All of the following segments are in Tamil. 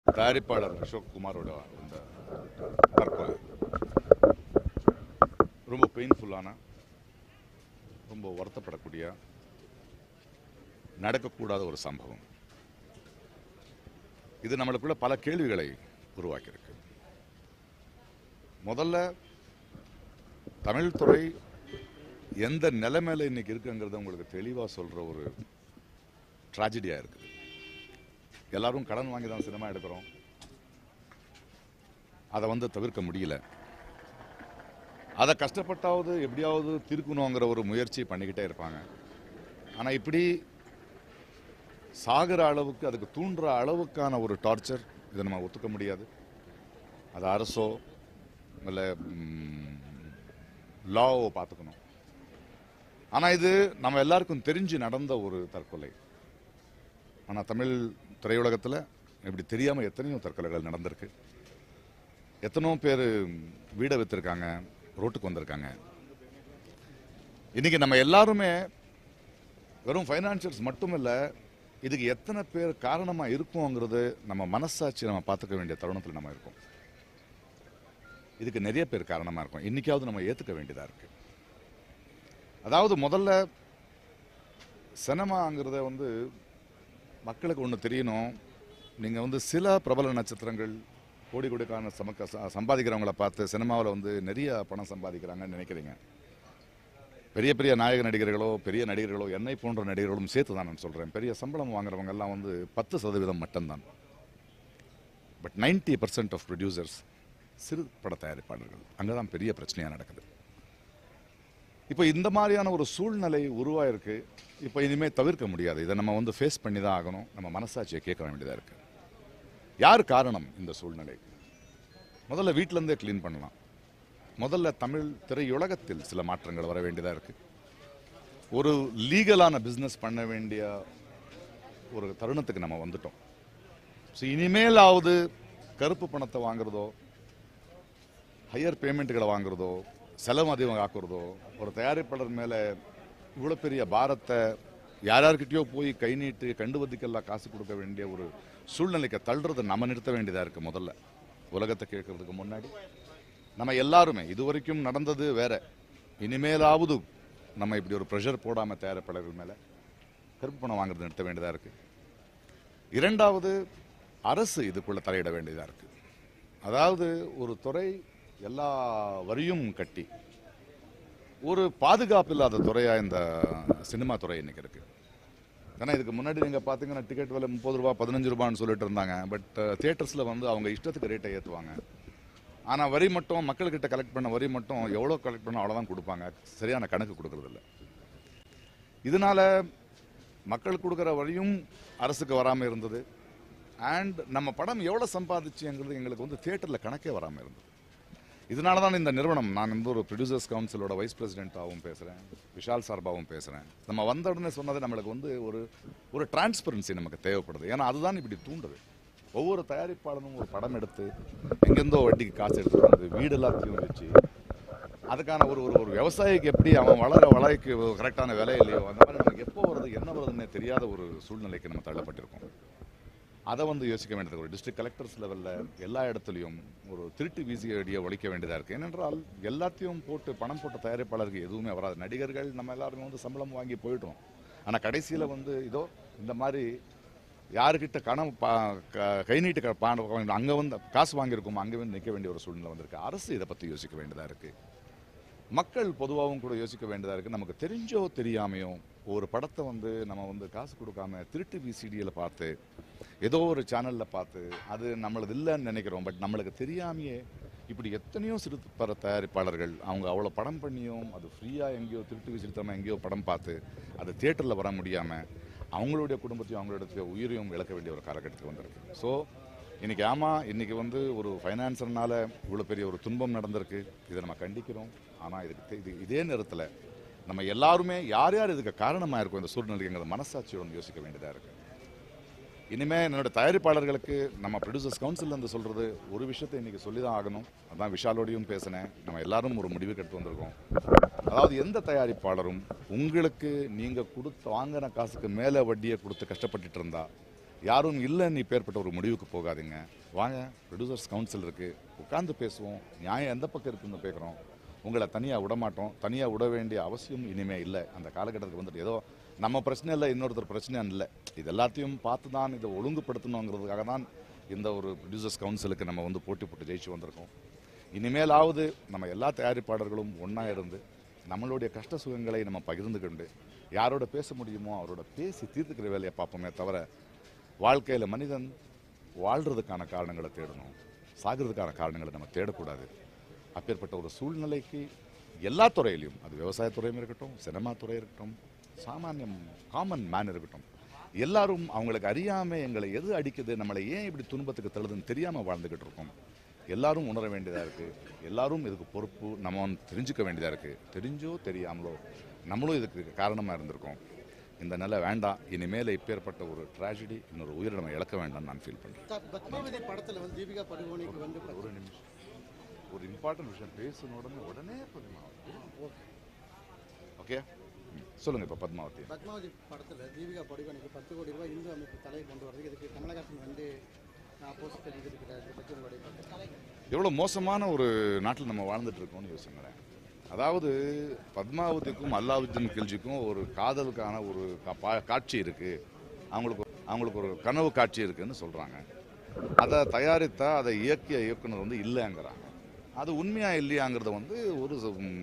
தயாரிப்பாளர் அசோக் குமாரோட இந்த தற்கொலை ரொம்ப பெயின்ஃபுல்லான, ரொம்ப வருத்தப்படக்கூடிய, நடக்கக்கூடாத ஒரு சம்பவம். இது நம்மளுக்குள்ள பல கேள்விகளை உருவாக்கியிருக்கு. முதல்ல தமிழ் துறை எந்த நிலைமையில இன்னைக்கு இருக்குங்கிறத உங்களுக்கு தெளிவாக சொல்ற ஒரு ட்ராஜடியா இருக்குது. எல்லாரும் கடன் வாங்கி தான் சினிமா எடுக்கிறோம். அதை தவிர்க்க முடியல. அதை கஷ்டப்பட்டாவது எப்படியாவது தீர்க்கணுங்கிற ஒரு முயற்சி பண்ணிக்கிட்டே இருப்பாங்க. ஆனால் இப்படி சாகிற அளவுக்கு, அதுக்கு தூண்டுற அளவுக்கான ஒரு டார்ச்சர் இதை நம்ம ஒத்துக்க முடியாது. அது அரசோ இல்லை லாவோ பார்த்துக்கணும். ஆனால் இது நம்ம எல்லாருக்கும் தெரிஞ்சு நடந்த ஒரு தற்கொலை. ஆனால் தமிழ் திரையுலகத்தில் இப்படி தெரியாமல் எத்தனையோ தற்கொலைகள் நடந்திருக்கு. எத்தனையோ பேர் வீடை விற்றுருக்காங்க, ரோட்டுக்கு வந்திருக்காங்க. இன்னைக்கு நம்ம எல்லாருமே வெறும் ஃபைனான்சியர்ஸ் மட்டும் இல்லை, இதுக்கு எத்தனை பேர் காரணமாக இருக்குங்கிறது நம்ம மனசாட்சி நம்ம பார்த்துக்க வேண்டிய தருணத்தில் நம்ம இருக்கோம். இதுக்கு நிறைய பேர் காரணமாக இருக்கும். இன்னைக்காவது நம்ம ஏற்றுக்க வேண்டியதாக இருக்கு. அதாவது முதல்ல சினிமாங்கிறத மக்களுக்கு ஒன்று தெரியணும். நீங்கள் சில பிரபல நட்சத்திரங்கள் கோடிக்கான சம்பாதிக்கிறவங்கள பார்த்து சினிமாவில் நிறைய பணம் சம்பாதிக்கிறாங்கன்னு நினைக்கிறீங்க. பெரிய பெரிய நாயக நடிகர்களோ பெரிய நடிகர்களோ என்னை போன்ற நடிகர்களும் சேர்த்து தான் நான் சொல்கிறேன். பெரிய சம்பளம் வாங்குறவங்க எல்லாம் 10% மட்டும்தான். பட் 90% ஆஃப் ப்ரொடியூசர்ஸ் சிறு பட தயாரிப்பாளர்கள். அங்கே தான் பெரிய பிரச்சனையாக நடக்குது. இப்போ இந்த மாதிரியான ஒரு சூழ்நிலை உருவாயிருக்கு. இப்போ இனிமேல் தவிர்க்க முடியாது. இதை நம்ம ஃபேஸ் பண்ணி தான் ஆகணும். நம்ம மனசாட்சியை கேட்க வேண்டியதாக இருக்குது. யார் காரணம் இந்த சூழ்நிலைக்கு? முதல்ல வீட்டிலேருந்தே க்ளீன் பண்ணலாம். முதல்ல தமிழ் திரையுலகத்தில் சில மாற்றங்கள் வர வேண்டியதாக இருக்குது. ஒரு லீகலான பிஸ்னஸ் பண்ண வேண்டிய ஒரு தருணத்துக்கு நம்ம வந்துட்டோம். ஸோ இனிமேலாவது கருப்பு பணத்தை வாங்குறதோ, ஹையர் பேமெண்ட்டுகளை வாங்குறதோ, செலவு அதிகம் ஆக்குறதோ, ஒரு தயாரிப்பாளர் மேலே இவ்வளோ பெரிய பாரத்தை யார்கிட்டயோ போய் கை நீட்டு கண்டுவதுக்கெல்லாம் காசு கொடுக்க வேண்டிய ஒரு சூழ்நிலைக்கு தள்ளுறதை நம்ம நிறுத்த வேண்டியதாக இருக்குது. முதல்ல உலகத்தை கேட்கறதுக்கு முன்னாடி நம்ம எல்லாருமே, இதுவரைக்கும் நடந்தது வேற, இனிமேலாவது நம்ம இப்படி ஒரு ப்ரெஷர் போடாமல் தயாரிப்பாளர்கள் மேலே கருப்பு பணம் வாங்குறது நிறுத்த வேண்டியதாக இருக்குது. இரண்டாவது, அரசு இதுக்குள்ளே தலையிட வேண்டியதாக இருக்குது. அதாவது ஒரு துறை எல்லா வரியும் கட்டி ஒரு பாதுகாப்பு இல்லாத துறையாக இந்த சினிமா துறை இன்னைக்கு இருக்கு. ஏன்னா இதுக்கு முன்னாடி நீங்கள் பார்த்தீங்கன்னா டிக்கெட் விலை 30 ரூபா 15 ரூபான்னு சொல்லிட்டு இருந்தாங்க. பட் தியேட்டர்ஸில் அவங்க இஷ்டத்துக்கு ரேட்டை ஏற்றுவாங்க. ஆனால் வரி மட்டும் மக்கள்கிட்ட கலெக்ட் பண்ண வரி மட்டும் எவ்வளோ கலெக்ட் பண்ணோம் அவ்வளோதான் கொடுப்பாங்க. சரியான கணக்கு கொடுக்கறதில்ல. இதனால மக்கள் கொடுக்குற வரியும் அரசுக்கு வராமல் இருந்தது. அண்ட் நம்ம படம் எவ்வளோ சம்பாதிச்சுங்கிறது எங்களுக்கு தியேட்டரில் கணக்கே வராமல் இருந்தது. இதனால தான் இந்த நிறுவனம், நான் ஒரு ப்ரொடியூசர்ஸ் கவுன்சிலோட வைஸ் பிரசிடென்ட்டாகவும் பேசுகிறேன், விஷால் சார்பாகவும் பேசுகிறேன். நம்ம வந்த உடனே சொன்னது நம்மளுக்கு ஒரு டிரான்ஸ்பரன்சி நமக்கு தேவைப்படுது. ஏன்னா அதுதான் இப்படி தூண்டுது. ஒவ்வொரு தயாரிப்பாளனும் ஒரு படம் எடுத்து எங்கேருந்தோ வட்டிக்கு காசு எடுத்துகிட்டு வந்து வீடு எல்லாத்தையும் வச்சு அதுக்கான ஒரு விவசாயிக்கு எப்படி அவன் வளர்க்கு கரெக்டான விலை இல்லையோ அந்த மாதிரி நமக்கு எப்போ வருது என்ன வருதுன்னே தெரியாத ஒரு சூழ்நிலைக்கு நம்ம தள்ளப்பட்டிருக்கோம். அதை யோசிக்க வேண்டியது. ஒரு டிஸ்ட்ரிக்ட் கலெக்டர்ஸ் லெவலில் எல்லா இடத்துலையும் ஒரு திருட்டு வீசியடியை ஒழிக்க வேண்டியதாக இருக்குது. ஏனென்றால் எல்லாத்தையும் பணம் போட்ட தயாரிப்பாளருக்கு எதுவுமே வராது. நடிகர்கள் நம்ம எல்லாருமே சம்பளம் வாங்கி போயிடுறோம். ஆனால் கடைசியில் இதோ இந்த மாதிரி யாருக்கிட்ட கை நீட்டு அங்கே காசு வாங்கியிருக்கோம், அங்கே நிற்க வேண்டிய ஒரு சூழ்நிலை வந்திருக்கு. அரசு இதை பற்றி யோசிக்க வேண்டியதாக இருக்குது. மக்கள் பொதுவாகவும் கூட யோசிக்க வேண்டியதாக இருக்குது. நமக்கு தெரிஞ்சோ தெரியாமையோ ஒரு படத்தை நம்ம காசு கொடுக்காம திருட்டு விசிடியில் பார்த்து ஏதோ ஒரு சேனலில் பார்த்து அது நம்மளது இல்லைன்னு நினைக்கிறோம். பட் நம்மளுக்கு தெரியாமையே இப்படி எத்தனையோ சிறு பட தயாரிப்பாளர்கள் அவ்வளோ படம் பண்ணியும் அது ஃப்ரீயாக எங்கேயோ திருட்டு விசிடித்தமாக எங்கேயோ படம் பார்த்து அது தியேட்டரில் வர முடியாமல் அவங்களுடைய குடும்பத்தையும் அவங்களுடைய உயிரையும் இழக்க வேண்டிய ஒரு காலகட்டத்துக்கு வந்திருக்கு. ஸோ இன்றைக்கி ஒரு ஃபைனான்சர்னால இவ்வளோ பெரிய ஒரு துன்பம் நடந்திருக்கு. இதை நம்ம கண்டிக்கிறோம். ஆனால் இதே நேரத்தில் நம்ம எல்லாருமே யார் யார் இதுக்கு காரணமாக இருக்கும் இந்த சூழ்நிலைங்கிறத மனசாட்சியோடு யோசிக்க வேண்டியதாக இருக்குது. இனிமேல் என்னோட தயாரிப்பாளர்களுக்கு நம்ம ப்ரொடியூசர்ஸ் கவுன்சிலேருந்து சொல்கிறது ஒரு விஷயத்தை இன்றைக்கி சொல்லி தான் ஆகணும். அதான் விஷாலோடையும் பேசினேன். நம்ம எல்லாரும் ஒரு முடிவுக்கு எடுத்து வந்திருக்கோம். அதாவது எந்த தயாரிப்பாளரும் உங்களுக்கு நீங்கள் வாங்கின காசுக்கு மேலே வட்டியை கொடுத்து கஷ்டப்பட்டுட்டு இருந்தால் யாரும் இல்லைன்னு இப்பேற்பட்ட ஒரு முடிவுக்கு போகாதீங்க. வாங்க, ப்ரொடியூசர்ஸ் கவுன்சில் இருக்குது, உட்காந்து பேசுவோம். நியாயம் எந்த பக்கம் இருக்குன்னு கேட்குறோம். உங்களை தனியாக விடமாட்டோம். தனியாக விட வேண்டிய அவசியம் இனிமேல் இல்லை. அந்த காலகட்டத்துக்கு வந்துட்டு ஏதோ நம்ம பிரச்சனை இல்லை, இன்னொருத்தர் பிரச்சனை இல்லை. இது எல்லாத்தையும் பார்த்து தான் இதை ஒழுங்குபடுத்தணுங்கிறதுக்காக தான் இந்த ஒரு ப்ரொடியூசர்ஸ் கவுன்சிலுக்கு நம்ம வந்து போட்டி போட்டு ஜெயிச்சு வந்திருக்கோம். இனிமேலாவது நம்ம எல்லா தயாரிப்பாளர்களும் ஒன்றா இருந்து நம்மளுடைய கஷ்ட சுகங்களை நம்ம பகிர்ந்துக்கொண்டு யாரோட பேச முடியுமோ அவரோட பேசி தீர்த்துக்கிற வேலையை பார்ப்போமே தவிர, வாழ்க்கையில் மனிதன் வாழ்கிறதுக்கான காரணங்களை தேடணும், சாகிறதுக்கான காரணங்களை நம்ம தேடக்கூடாது. அப்பேற்பட்ட ஒரு சூழ்நிலைக்கு எல்லா துறையிலையும், அது விவசாயத்துறையும் இருக்கட்டும், சினிமா துறை இருக்கட்டும், சாமானியம் காமன் மேன் இருக்கட்டும், எல்லாரும் அவங்களுக்கு அறியாமல் எங்களை எது அடிக்குது, நம்மளை ஏன் இப்படி துன்பத்துக்கு தள்ளுதுன்னு தெரியாமல் வாழ்ந்துக்கிட்டு இருக்கோம். எல்லாரும் உணர வேண்டியதாக இருக்குது. எல்லாரும் இதுக்கு பொறுப்பு நம்ம தெரிஞ்சுக்க வேண்டியதாக இருக்குது. தெரிஞ்சோ தெரியாமலோ நம்மளும் இதுக்கு காரணமாக இருந்திருக்கோம். இந்த நிலை வேண்டாம். இனிமேல் இப்பேற்பட்ட ஒரு ட்ராஜடி, இன்னொரு உயிரை நம்ம இழக்க வேண்டாம்னு நான் ஃபீல் பண்ணுறேன். படத்தில் வந்து தீபிகா படுகோனிக்கு வந்து ஒரு நிமிஷம், ஒரு இம்பார்ட்டன்ட் விஷயம் பேசணும் உடனே ஓகே சொல்லுங்கள். இப்போ பத்மாவதி படத்தில் தீபிகா படுகோனிக்கு 10 கோடி ரூபாய் இந்து அமைப்பு தலையை கொண்டு வரதுக்கு இதுக்கு கமலஹாசன் வந்து எவ்வளோ மோசமான ஒரு நாட்டில் நம்ம வாழ்ந்துட்டு இருக்கோம்னு யோசிங்களேன். அதாவது பத்மாவதிக்கும் அல்லாவுதீன் கில்ஜிக்கும் ஒரு காதலுக்கான ஒரு காட்சி இருக்குது, அவங்களுக்கு ஒரு கனவு காட்சி இருக்குதுன்னு சொல்கிறாங்க. அதை தயாரித்தா அதை இயக்கிய இயக்குனர் வந்து இல்லைங்கிறாங்க. அது உண்மையாக இல்லையாங்கிறத வந்து ஒரு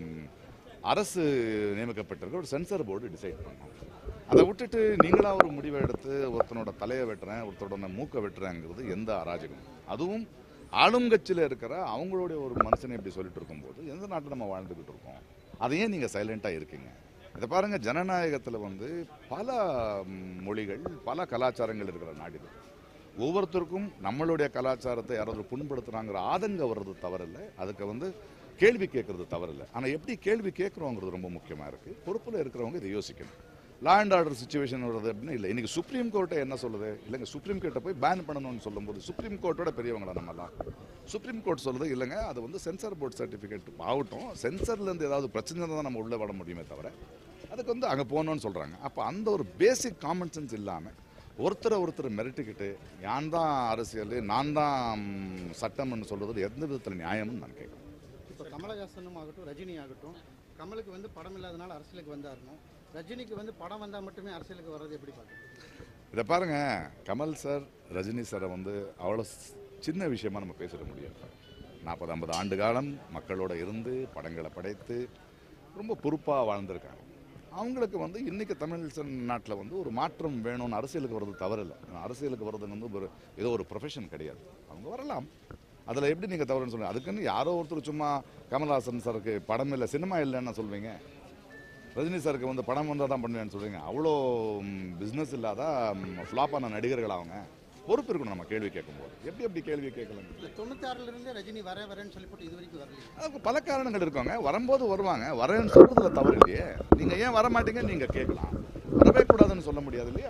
அரசு நியமிக்கப்பட்டிருக்க ஒரு சென்சார் போர்டு டிசைட் பண்ணோம். அதை விட்டுட்டு நீங்களாக ஒரு முடிவை எடுத்து ஒருத்தனோட தலையை வெட்டுறேன், ஒருத்தரோட மூக்கை வெட்டுறேங்கிறது எந்த அராஜகம். அதுவும் ஆளுங்கட்சியில் இருக்கிற அவங்களுடைய ஒரு மனுஷனை இப்படி சொல்லிட்டு இருக்கும்போது எந்த நாட்டில் நம்ம வாழ்ந்துக்கிட்டு இருக்கோம்? அதையே நீங்கள் சைலண்ட்டாக இருக்கீங்க. இதை பாருங்கள், ஜனநாயகத்தில் வந்து பல மொழிகள், பல கலாச்சாரங்கள் இருக்கிற நாடு இது. ஒவ்வொருத்தருக்கும் நம்மளுடைய கலாச்சாரத்தை யாராவது புண்படுத்துகிறாங்கிற ஆதங்கம் வர்றது தவறில்லை, அதுக்கு வந்து கேள்வி கேட்கறது தவறில்லை. ஆனால் எப்படி கேள்வி கேட்குறோங்கிறது ரொம்ப முக்கியமாக இருக்குது. பொறுப்பில் இருக்கிறவங்க இதை யோசிக்கணும். லா அண்ட் ஆர்டர் சுச்சுவேஷன் வருது அப்படின்னு இல்லை. இன்றைக்கி சுப்ரீம் கோர்ட்டை என்ன சொல்லுது? இல்லைங்க, சுப்ரீம் கோர்ட்டை போய் பேன் பண்ணணும்னு சொல்லும்போது சுப்ரீம் கோர்ட்டோட பெரியவங்களா நம்மலாம்? சுப்ரீம் கோர்ட் சொல்லுது இல்லைங்க, அது வந்து சென்சார் போர்ட் சர்டிஃபிகேட் ஆகட்டும், சென்சார்லேருந்து ஏதாவது பிரச்சனை தான் நம்ம உள்ளே வர முடியுமே தவிர அதுக்கு வந்து அங்கே போகணும்னு சொல்கிறாங்க. அப்போ அந்த ஒரு பேசிக் காமன் சென்ஸ் இல்லாமல் ஒருத்தரை மிரட்டிக்கிட்டு நான் தான் அரசியல், நான் தான் சட்டம்னு சொல்கிறது எந்த விதத்தில் நியாயம்னு நான் கேட்குறேன். இப்போ கமலஹாசனும் ஆகட்டும், ரஜினி ஆகட்டும், கமலுக்கு வந்து படம் இல்லாதனால அரசியலுக்கு வந்தாருணும், ரஜினிக்கு வந்து படம் வந்தால் மட்டுமே அரசியலுக்கு வர்றது எப்படி பார்க்குறேன்? இதை பாருங்கள், கமல் சார், ரஜினி சாரை வந்து அவ்வளோ சின்ன விஷயமாக நம்ம பேசிட முடியாது. 40-50 ஆண்டு காலம் மக்களோட இருந்து படங்களை படைத்து ரொம்ப பொறுப்பாக வாழ்ந்திருக்காங்க. அவங்களுக்கு வந்து இன்றைக்கி தமிழ் நாட்டில் வந்து ஒரு மாற்றம் வேணும்னு அரசியலுக்கு வர்றது தவறில்லை. அரசியலுக்கு வர்றது வந்து ஒரு ஏதோ ஒரு ப்ரொஃபஷன் கிடையாது. அவங்க வரலாம், அதில் எப்படி நீங்கள் தவறுன்னு சொல்லுங்கள்? அதுக்குன்னு யாரோ ஒருத்தர் சும்மா கமல்ஹாசன் சாருக்கு படம் இல்லை, சினிமா இல்லைன்னு சொல்வீங்க, ரஜினி சாருக்கு வந்து படம் வந்தால் தான் பண்ணுவேன்னு சொல்கிறீங்க. அவ்வளோ பிஸ்னஸ் இல்லாத ஃப்ளாப்பான நடிகர்கள் அவங்க. பொறுப்பு இருக்கணும் நம்ம கேள்வி கேட்கும்போது. எப்படி கேள்வி கேட்கலாம்? 96லேருந்து ரஜினி வரேன்னு சொல்லி போட்டு இது வரைக்கும் வரல. அதுக்கு பல காரணங்கள் இருக்காங்க. வரும்போது வருவாங்க, வரேன்னு சொல்கிறதுல தவறு இல்லையே. நீங்கள் ஏன் வர மாட்டீங்க நீங்கள் கேட்கலாம், வரவே கூடாதுன்னு சொல்ல முடியாது இல்லையா?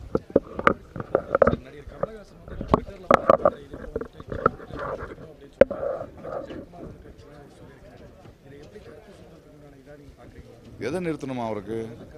எதை நிறுத்தணுமா அவருக்கு?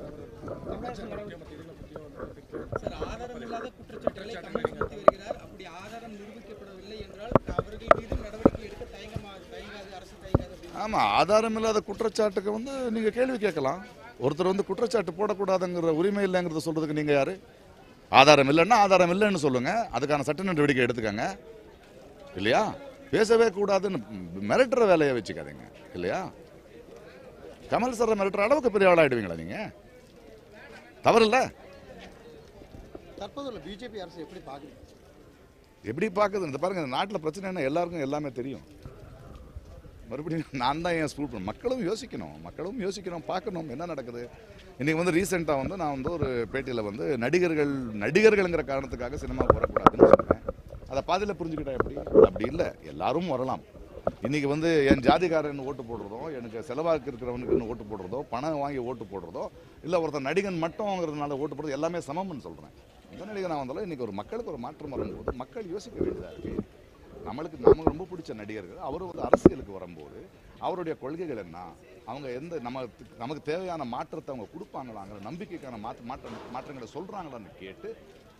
ஆமாம், ஆதாரம் இல்லாத குற்றச்சாட்டுக்கு வந்து நீங்கள் கேள்வி கேட்கலாம். ஒருத்தர் வந்து குற்றச்சாட்டு போடக்கூடாதுங்கிற உரிமை இல்லைங்கிறத சொல்கிறதுக்கு நீங்கள் யார்? ஆதாரம் இல்லைன்னா ஆதாரம் இல்லைன்னு சொல்லுங்கள், அதுக்கான சட்ட நடவடிக்கை எடுத்துக்கங்க இல்லையா? பேசவே கூடாதுன்னு மிரட்டுற வேலையை வச்சுக்காதீங்க இல்லையா? கமல் சார் மிரட்டுற அளவுக்கு பெரிய ஆளாயிடுவீங்களா நீங்கள்? தவறில்ல. தற்போது பிஜேபி அரசு எப்படி பார்க்குது? இந்த பாருங்க, நாட்டில் பிரச்சனை என்ன எல்லாருக்கும் எல்லாமே தெரியும். மறுபடியும் நான் தான் ஏன் ஸ்கூல் பண்ண மக்களும் யோசிக்கணும், பார்க்கணும் என்ன நடக்குது. இன்றைக்கி வந்து ரீசெண்டாக வந்து நான் வந்து ஒரு பேட்டியில் வந்து நடிகர்கள்ங்கிற காரணத்துக்காக சினிமாவுக்கு வரக்கூடாதுன்னு சொன்னேன். அதை பாதியில் புரிஞ்சுக்கிட்டா எப்படி? அப்படி இல்லை, எல்லாரும் வரலாம். இன்றைக்கி வந்து என் ஜாதிக்காரன் ஓட்டு போடுறதோ, எனக்கு செலவாக்கு இருக்கிறவனுக்குன்னு ஓட்டு போடுறதோ, பணம் வாங்கி ஓட்டு போடுறதோ, இல்லை ஒருத்தர் நடிகன் மட்டும்ங்கிறதுனால ஓட்டு போடுறது எல்லாமே சமம்னு சொல்கிறேன். எந்த நடிகனாக வந்தாலும் இன்றைக்கி ஒரு மக்களுக்கு ஒரு மாற்றம் வரும்போது மக்கள் யோசிக்க வேண்டியதாக இருக்குது. நமக்கு ரொம்ப பிடிச்ச நடிகர்கள் அவர் வந்து அரசியலுக்கு வரும்போது அவருடைய கொள்கைகள் என்ன, அவங்க எந்த நமக்கு தேவையான மாற்றத்தை அவங்க கொடுப்பாங்களாங்கிற நம்பிக்கைக்கான மாற்றங்களை சொல்கிறாங்களான்னு கேட்டு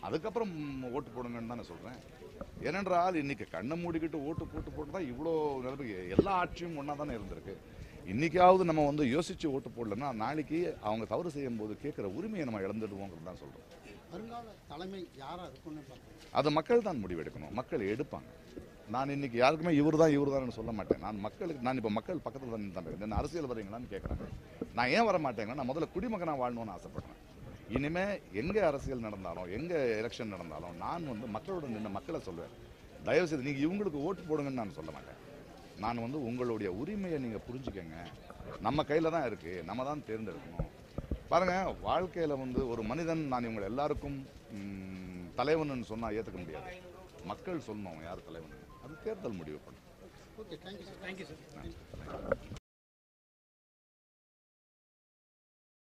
அதுக்கப்புறம் ஓட்டு போடுங்கன்னு தான் நான் சொல்கிறேன். ஏனென்றால் இன்னைக்கு கண்ணை மூடிக்கிட்டு ஓட்டு போட்டு தான் இவ்வளோ நிலைமைக்கு எல்லா ஆட்சியும் ஒன்றா தானே இருந்திருக்கு. இன்றைக்காவது நம்ம வந்து யோசித்து ஓட்டு போடலன்னா நாளைக்கு அவங்க தவறு செய்யும் போது கேட்குற உரிமையை நம்ம இழந்துடுவோங்கிறது தான் சொல்கிறோம். வருங்கால தலைமை யாராக இருக்கும்னு பார்க்குறேன். அது மக்கள் தான் முடிவெடுக்கணும், மக்கள் எடுப்பாங்க. நான் இன்னைக்கு யாருக்குமே இவர் தான் சொல்ல மாட்டேன். நான் இப்போ மக்கள் பக்கத்தில் தான் இருக்கேன். என்ன அரசியல் வரீங்களான்னு கேட்குறாங்க. நான் ஏன் வர மாட்டேங்கன்னா நான் முதல்ல குடிமகனாக வாழணும்னு ஆசைப்படுறேன். இனிமேல் எங்கே அரசியல் நடந்தாலும் எங்கே எலெக்ஷன் நடந்தாலும் நான் வந்து மக்களோட நின்று மக்களை சொல்லுவேன். தயவுசெய்து நீங்கள் இவங்களுக்கு ஓட்டு போடுங்கன்னு நான் சொல்ல மாட்டேன். நான் வந்து உங்களுடைய உரிமையை நீங்கள் புரிஞ்சுக்கங்க, நம்ம கையில் தான் இருக்குது, நம்ம தான் தேர்ந்தெடுக்கணும். பாருங்கள், வாழ்க்கையில் வந்து ஒரு மனிதன் நான் இவங்க எல்லாருக்கும் தலைவன் சொன்னால் ஏற்றுக்க முடியாது. மக்கள் சொல்லணும் யார் தலைவன், அது தேர்தல் முடிவு பண்ணும். Okay, thank you sir.